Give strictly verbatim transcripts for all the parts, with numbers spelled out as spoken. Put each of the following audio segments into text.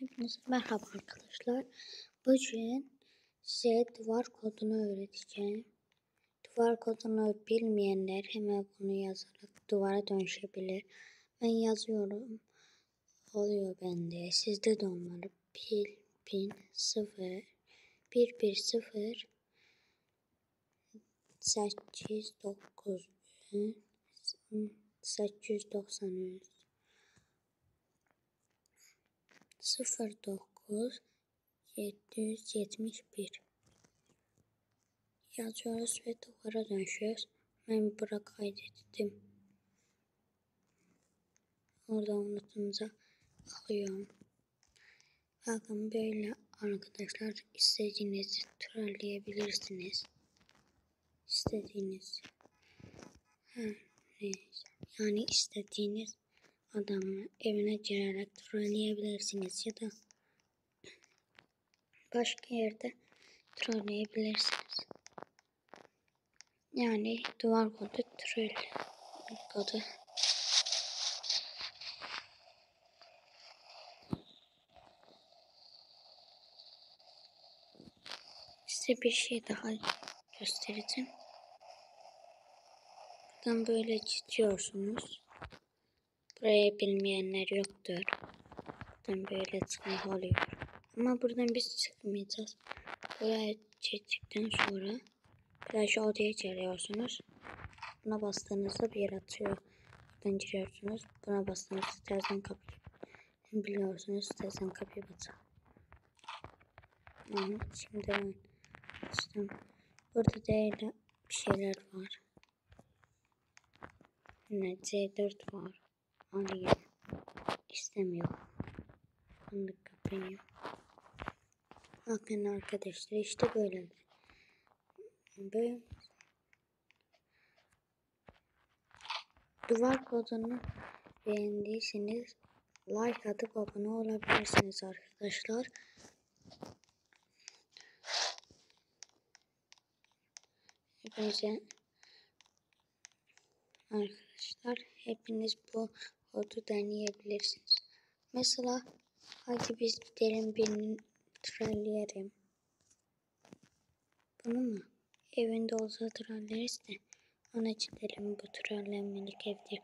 Hepinize merhaba arkadaşlar. Bugün size duvar kodunu öğreteceğim. Duvar kodunu bilmeyenler hemen bunu yazarak duvara dönüşebilir. Ben yazıyorum. Oluyor bende. Sizde de olmalı. Pil, pin, sıfır, bir, bir, sıfır, sekiz, dokuz, sekiz yüz doksan üç, sıfır, dokuz, yedi yüz yetmiş bir yazıyoruz ve duvara dönüşüyoruz. Ben bura kaydettim. Orada unutunuza alıyorum. Bakın böyle arkadaşlar, istediğinizi trolleyebilirsiniz. İstediğiniz yani istediğiniz adamı evine girerek trolleyebilirsiniz ya da başka yerde trolleyebilirsiniz. Yani duvar kodu troll kodu. Size bir şey daha göstereceğim. Buradan böyle çiziyorsunuz. Buraya bilmeyenler yoktur. Buradan böyle çıkmak oluyor. Ama buradan biz çıkmayacağız. Buraya çizdikten sonra flash odaya geliyorsunuz. Buna bastığınızda bir yer atıyor. Buradan giriyorsunuz. Buna bastığınızda istersen kapıyı biliyorsunuz. İstersen kapıyı batır. Yani şimdi ben açtım. Burada değil bir şeyler var. Yine C dört var. Alayım. İstemiyorum. Bunu da kapayım. Bakın arkadaşlar, işte böyle. Böyle. Duvar kodunu beğendiyseniz like atıp abone olabilirsiniz arkadaşlar. Hepinize arkadaşlar hepiniz bu kodu deneyebilirsiniz. Mesela hadi biz gidelim birini trolleyelim. Bunu mu? Evinde olsa trolleriz de ona gidelim, bu trollenmelik evde.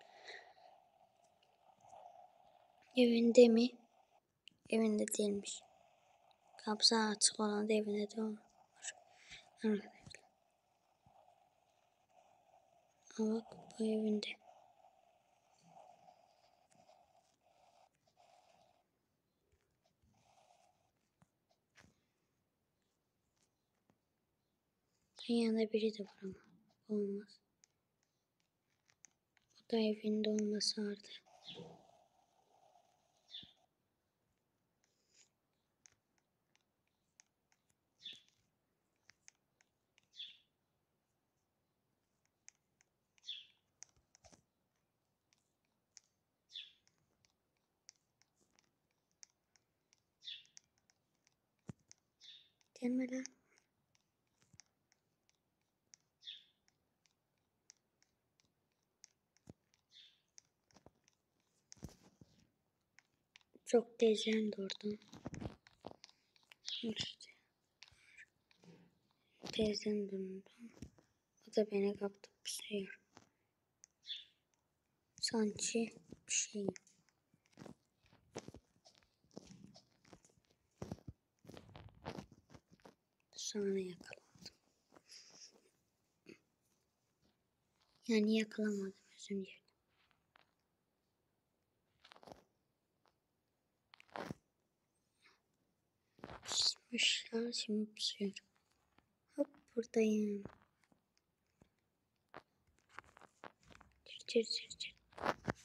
Evinde mi? Evinde değilmiş. Kapısı açık olan da evinde de olmuş. Arkadaşlar. Ama bak bu evinde. Yanında biri de var ama olmaz. O da evinde olması vardı. Gelme lan. Çok teyzen de oradan. İşte. Teyzen de oradan. O da beni kaptı pusuyor. Sanki bir şey. Sonra yakaladım. Yani yakalamadım, özür dilerim. Pusmuşlar, şimdi pusuyorum. Hop buradayım. Çır çır çır çır.